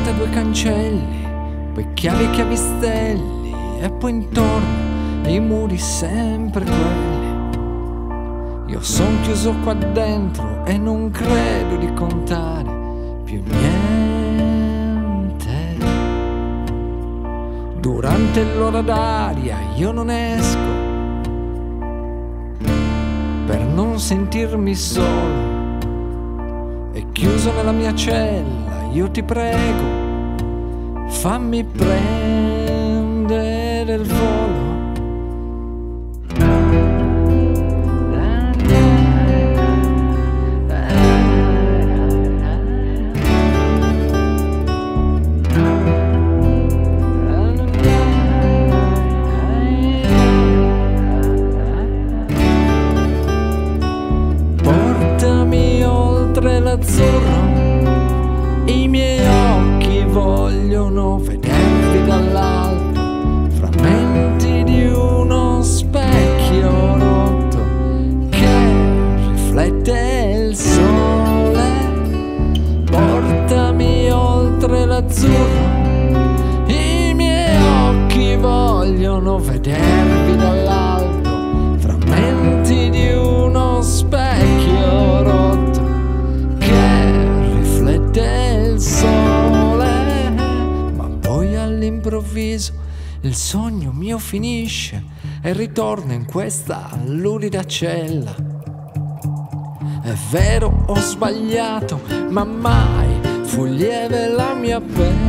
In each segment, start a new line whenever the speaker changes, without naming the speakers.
porta, due cancelli, poi chiavi e chiavistelli, e poi intorno i muri sempre quelli. Io son chiuso qua dentro e non credo di contare più niente. Durante l'ora d'aria io non esco per non sentirmi solo, e chiuso nella mia cella io ti prego, fammi prendere il volo. Portami oltre l'azzurro, i miei occhi vogliono vedervi dall'alto, frammenti di uno specchio rotto che riflette il sole. Portami oltre l'azzurro, i miei occhi vogliono vedervi dall'alto, frammenti di uno specchio rotto che riflette il sole. Ma poi all'improvviso il sogno mio finisce e ritorno in questa lurida cella. È vero, ho sbagliato, ma mai fu lieve la mia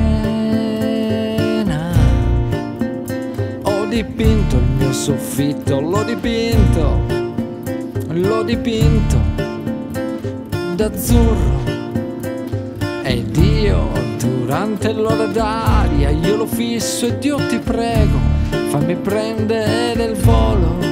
pena. Ho dipinto il mio soffitto, l'ho dipinto d'azzurro, ed io durante l'ora d'aria io lo fisso e Dio ti prego, fammi prendere il volo.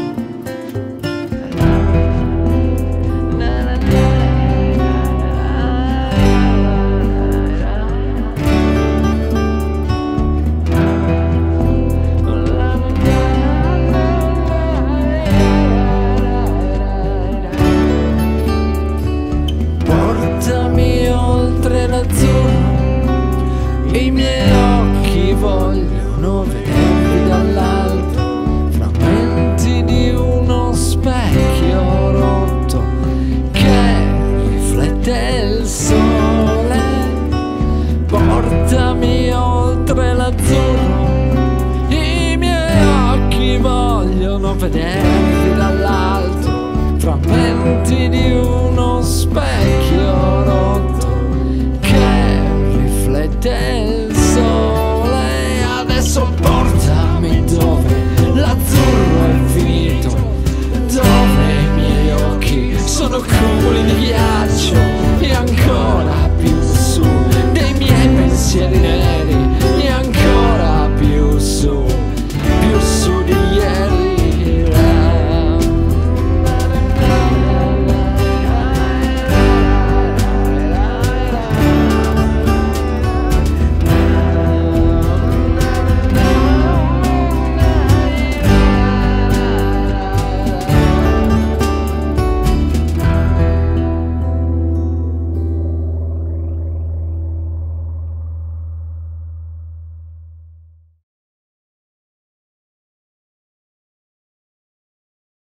Portami oltre l'azzurro, i miei occhi vogliono vedere